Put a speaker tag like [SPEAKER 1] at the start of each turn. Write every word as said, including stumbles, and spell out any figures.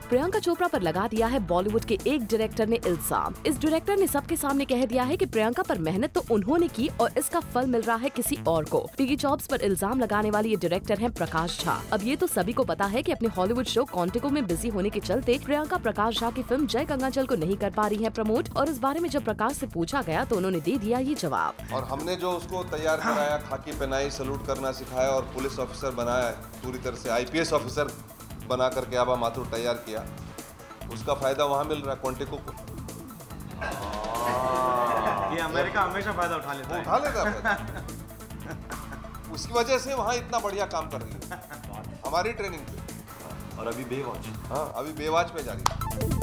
[SPEAKER 1] प्रियंका चोपड़ा पर लगा दिया है बॉलीवुड के एक डायरेक्टर ने इल्जाम। इस डायरेक्टर ने सबके सामने कह दिया है कि प्रियंका पर मेहनत तो उन्होंने की और इसका फल मिल रहा है किसी और को। पिगी जॉब्स पर इल्जाम लगाने वाले ये डायरेक्टर हैं प्रकाश झा। अब ये तो सभी को पता है कि अपने हॉलीवुड शो क्वांटिको में बिजी होने के चलते प्रियंका प्रकाश झा की फिल्म जय गंगाजल को नहीं कर पा रही है प्रमोट। और इस बारे में जब प्रकाश से पूछा गया तो उन्होंने दे दिया ये जवाब।
[SPEAKER 2] और हमने जो उसको तैयार कराया, खाकी पहनाई, सलूट करना सिखाया और पुलिस ऑफिसर बनाया, पूरी तरह से आईपीएस ऑफिसर बना करके आबा माथुर तैयार किया, उसका फायदा वहाँ मिल रहा है क्वांटिको को।
[SPEAKER 3] ये अमेरिका हमेशा फायदा उठा लेता है।
[SPEAKER 2] उठा लेता है। उसकी वजह से वहाँ इतना बढ़िया काम कर रही है हमारी ट्रेनिंग पे।
[SPEAKER 4] और अभी बेवॉच।
[SPEAKER 2] हाँ, अभी बेवॉच पे जा रही है।